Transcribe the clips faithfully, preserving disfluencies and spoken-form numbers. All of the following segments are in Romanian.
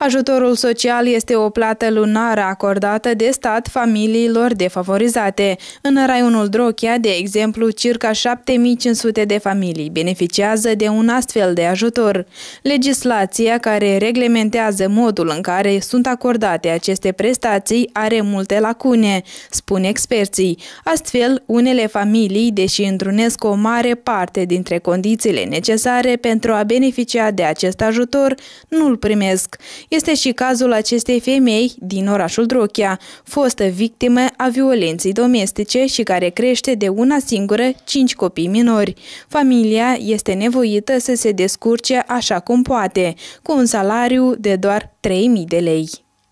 Ajutorul social este o plată lunară acordată de stat familiilor defavorizate. În raionul Drochia, de exemplu, circa șapte mii cinci sute de familii beneficiază de un astfel de ajutor. Legislația care reglementează modul în care sunt acordate aceste prestații are multe lacune, spun experții. Astfel, unele familii, deși întrunesc o mare parte dintre condițiile necesare pentru a beneficia de acest ajutor, nu-l primesc. Este și cazul acestei femei din orașul Drochia, fostă victimă a violenței domestice și care crește de una singură cinci copii minori. Familia este nevoită să se descurce așa cum poate, cu un salariu de doar trei mii de lei.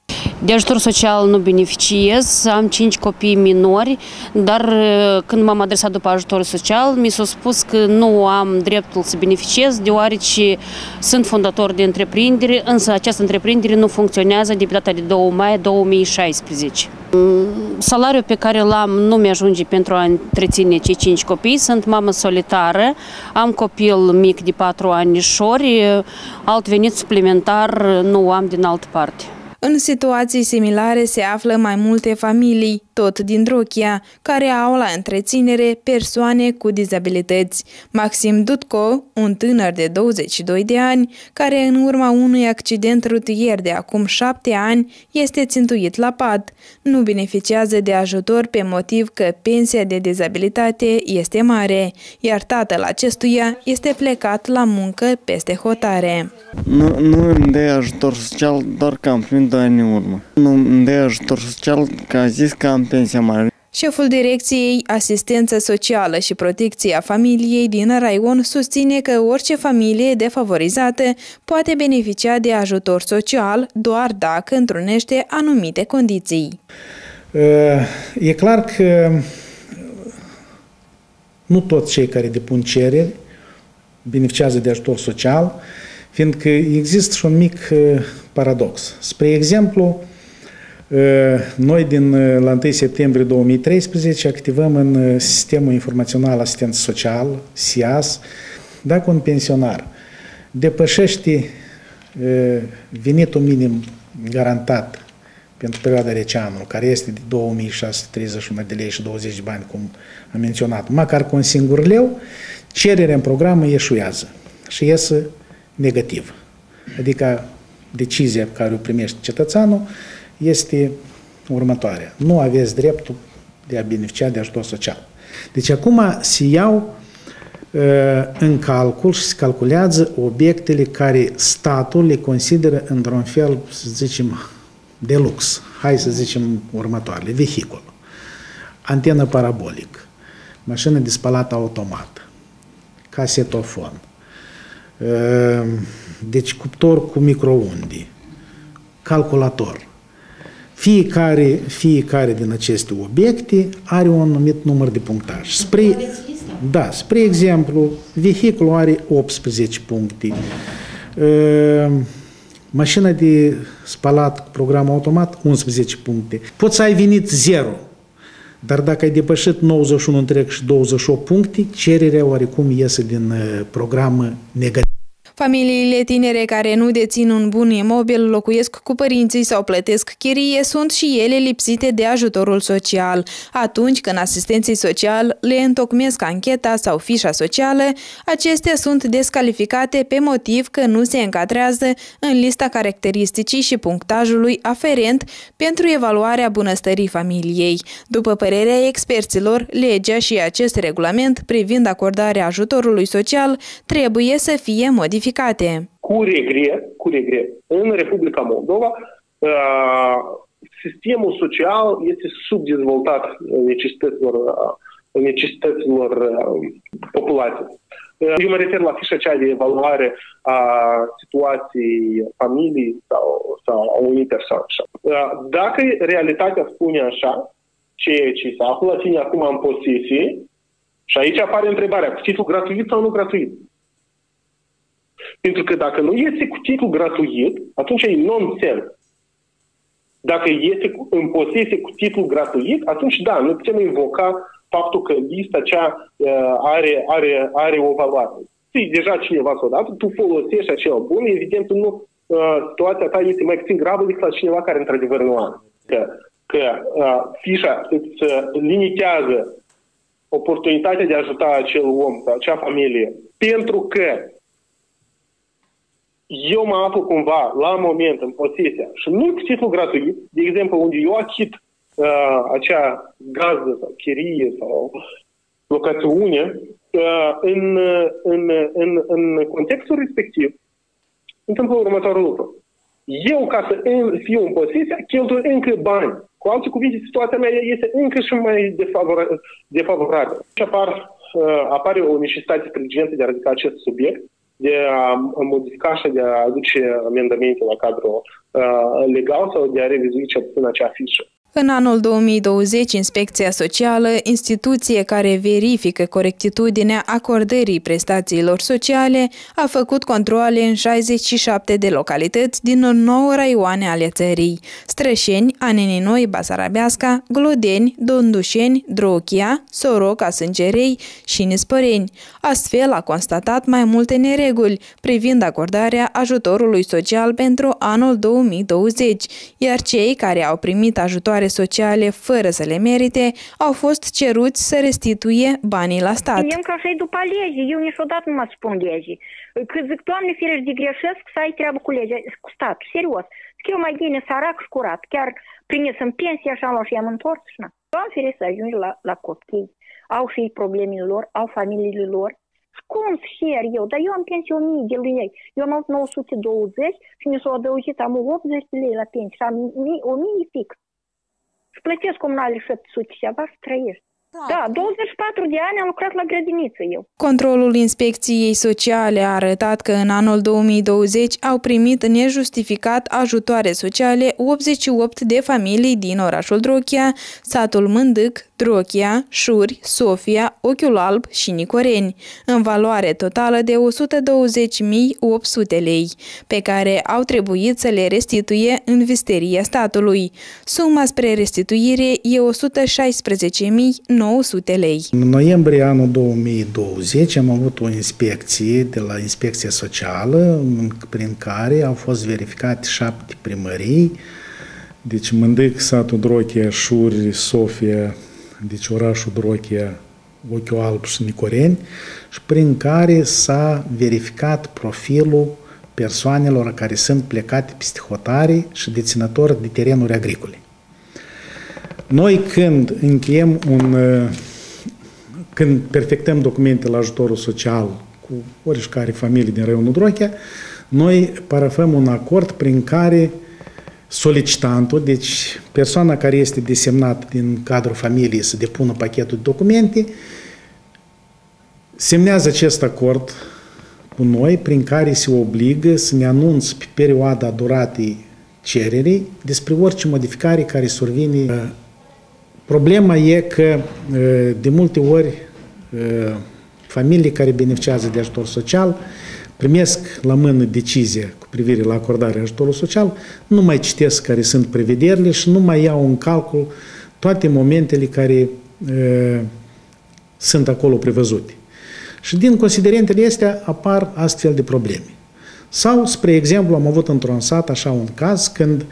De ajutor social nu beneficiez, am cinci copii minori, dar când m-am adresat după ajutorul social, mi s-a spus că nu am dreptul să beneficiez, deoarece sunt fondator de întreprindere, însă această întreprindere nu funcționează de pe data de doi mai două mii șaisprezece. Salariul pe care l-am nu mi-ajunge pentru a întreține cei cinci copii, sunt mamă solitară, am copil mic de patru anișori, alt venit suplimentar nu am din altă parte. În situații similare se află mai multe familii, tot din Drochia, care au la întreținere persoane cu dizabilități. Maxim Dutco, un tânăr de douăzeci și doi de ani, care în urma unui accident rutier de acum șapte ani este țintuit la pat, nu beneficiază de ajutor pe motiv că pensia de dizabilitate este mare, iar tatăl acestuia este plecat la muncă peste hotare. Nu, nu îmi dă ajutor social doar că am primit doi ani în urmă. Nu îmi dă ajutor social că a zis că am pensia mare. Șeful Direcției Asistență Socială și Protecția Familiei din raion susține că orice familie defavorizată poate beneficia de ajutor social doar dacă întrunește anumite condiții. E clar că nu toți cei care depun cereri beneficiază de ajutor social, fiindcă există și un mic paradox. Spre exemplu, noi din la întâi septembrie două mii treisprezece activăm în Sistemul Informațional Asistență Socială, S I A S, dacă un pensionar depășește venitul minim garantat pentru perioada rece anului, care este de două mii șase sute treizeci și unu de lei și douăzeci de bani, cum am menționat, măcar cu un singur leu, cererea în programă eșuează și iese negativ. Adică decizia pe care o primește cetățeanul este următoarea. Nu aveți dreptul de a beneficia de ajutor social. Deci acum se iau uh, în calcul și se calculează obiectele care statul le consideră într-un fel, să zicem, de lux. Hai să zicem următoarele. Vehicul, antenă parabolic, mașină de spălat automat, casetofon, uh, deci cuptor cu microunde, calculator. Fiecare, fiecare din aceste obiecte are un anumit număr de punctaj. Spre, da, spre exemplu, vehiculul are optsprezece puncte, mașina de spălat cu program automat unsprezece puncte. Poți să ai venit zero, dar dacă ai depășit nouăzeci și unu întreg și douăzeci și opt puncte, cererea oarecum iese din program negativ. Familiile tinere care nu dețin un bun imobil, locuiesc cu părinții sau plătesc chirie, sunt și ele lipsite de ajutorul social. Atunci când asistenții sociali le întocmesc ancheta sau fișa socială, acestea sunt descalificate pe motiv că nu se încadrează în lista caracteristicii și punctajului aferent pentru evaluarea bunăstării familiei. După părerea experților, legea și acest regulament privind acordarea ajutorului social trebuie să fie modificate. Cu regret, cu regret, în Republica Moldova, sistemul social este subdezvoltat necesităților, necesităților populației. Eu mă refer la fișa cea de evaluare a situației familiei sau, sau a unei persoane. Dacă realitatea spune așa, ceea ce se află la tine acum în posesie, și aici apare întrebarea, cu titlu gratuit sau nu gratuit? Pentru că dacă nu este cu titlu gratuit, atunci e nonsens. Dacă este în posesie cu titlu gratuit, atunci da, noi putem invoca faptul că lista cea uh, are, are, are o valoare. Știi, deja cineva s-a dat, tu folosești acel bun, evident nu situația ta este mai puțin gravă decât la cineva care într-adevăr nu are. Că, că fișa îți limitează oportunitatea de a ajuta acel om, acea familie, pentru că eu mă aflu cumva la moment în posesia și nu cu titlu gratuit, de exemplu, unde eu achit uh, acea gazdă sau chirie sau locațiune, uh, în, în, în, în contextul respectiv, întâmplă următorul lucru. Eu, ca să fiu în posesia, cheltui încă bani. Cu alte cuvinte, situația mea este încă și mai defavorabilă. Și apar, uh, apare o necesitate stringentă de a ridica acest subiect, de a modifica și de a aduce amendamente la cadrul uh, legal sau de a revizui cel puțin acea fișă. În anul două mii douăzeci, Inspecția Socială, instituție care verifică corectitudinea acordării prestațiilor sociale, a făcut controale în șaizeci și șapte de localități din nouă raioane ale țării: Strășeni, Anenii Noi, Basarabeasca, Glodeni, Dondușeni, Drochia, Soroca, Sângerei și Nispăreni. Astfel, a constatat mai multe nereguli privind acordarea ajutorului social pentru anul două mii douăzeci, iar cei care au primit ajutoare sociale fără să le merite au fost ceruți să restituie banii la stat. Vedem că așa e după lege. Eu niciodată nu mă spun lege. Că zic, Doamne ferești de greșesc, să ai treabă cu legea, cu statul, serios. Că eu mai bine sărac și curat. Chiar prins în pensie, așa l-am și am întors. Și Doamne ferești să ajungi la, la copii. Au și ei problemele lor, au familiile lor. Cum să șer eu? Dar eu am pensie o mie de lei. Eu am avut nouă sute douăzeci și mi s-au adăugit, am optzeci de lei la pensie și am o mie fix. Și plătesc comunale șapte sute ceva și trăiești. Da, douăzeci și patru de ani am lucrat la grădiniță eu. Controlul Inspecției Sociale a arătat că în anul două mii douăzeci au primit nejustificat ajutoare sociale optzeci și opt de familii din orașul Drochia, satul Mândâc, Drochia, Șuri, Sofia, Ochiul Alb și Nicoreni, în valoare totală de o sută douăzeci mii opt sute lei, pe care au trebuit să le restituie în visteria statului. Suma spre restituire e o sută șaisprezece mii nouă sute lei. În noiembrie anul două mii douăzeci am avut o inspecție de la Inspecția Socială, prin care au fost verificate șapte primării, deci Mândâc, satul Drochia, Șuri, Sofia, deci orașul Drochia, Ochiul Alb și Nicoreni, și prin care s-a verificat profilul persoanelor care sunt plecate peste hotare și deținători de terenuri agricole. Noi când încheiem un, când perfectăm documente la ajutorul social cu oricare familie din raionul Drochia, noi parafăm un acord prin care solicitantul, deci persoana care este desemnată din cadrul familiei să depună pachetul de documente, semnează acest acord cu noi, prin care se obligă să ne anunțe pe perioada duratei cererii despre orice modificare care survine. Problema e că de multe ori familiile care beneficiază de ajutor social primesc la mână decizia cu privire la acordarea ajutorului social, nu mai citesc care sunt prevederile și nu mai iau în calcul toate momentele care uh, sunt acolo prevăzute. Și din considerentele astea apar astfel de probleme. Sau, spre exemplu, am avut într-un sat așa un caz când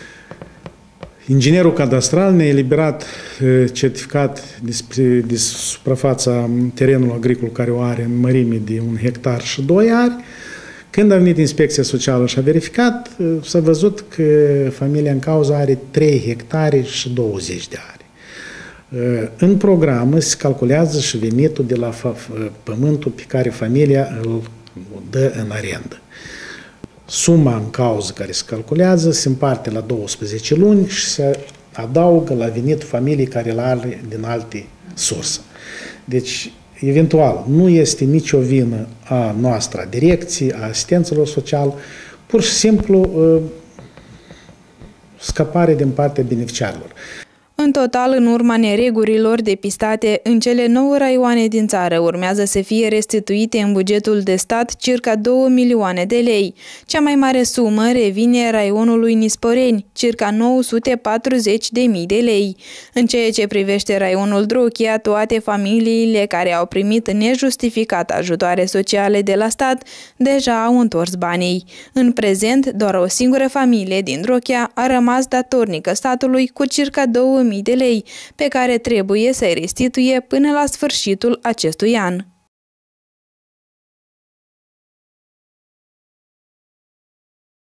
inginerul cadastral ne-a eliberat uh, certificat despre, de suprafața terenului agricol care o are în mărime de un hectar și doi ari. Când a venit Inspecția Socială și a verificat, uh, s-a văzut că familia în cauză are trei hectare și douăzeci de ari. Uh, în programă se calculează și venitul de la pământul pe care familia îl dă în arendă. Suma în cauză care se calculează se împarte la douăsprezece luni și se adaugă la venitul familiei care îl are din alte surse. Deci, eventual, nu este nicio vină a noastră, a direcției, a asistenților sociali, pur și simplu scăpare din partea beneficiarilor. În total, în urma neregulilor depistate în cele nouă raioane din țară, urmează să fie restituite în bugetul de stat circa două milioane de lei. Cea mai mare sumă revine raionului Nisporeni, circa nouă sute patruzeci de mii de lei. În ceea ce privește raionul Drochia, toate familiile care au primit nejustificat ajutoare sociale de la stat deja au întors banii. În prezent, doar o singură familie din Drochia a rămas datornică statului cu circa două mii de lei, pe care trebuie să-i restituie până la sfârșitul acestui an.